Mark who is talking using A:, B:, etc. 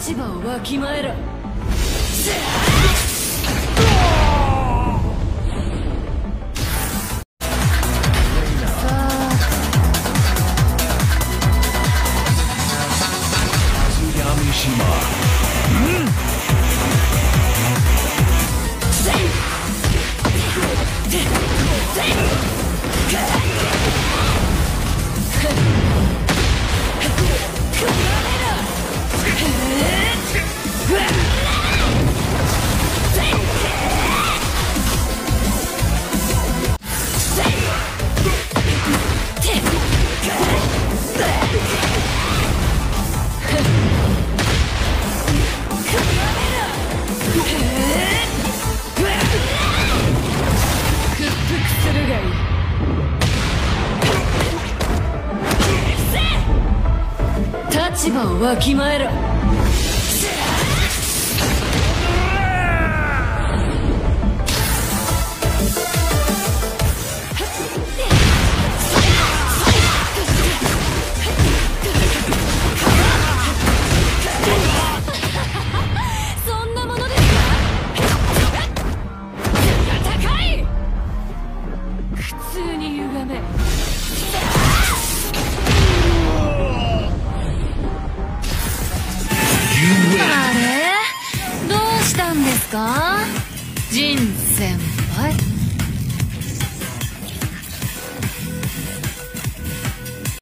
A: 立場をわきまえろ。立場をわきまえろ。そんなものですか。高い。普通に歪め。あれ？どうしたんですか？人選。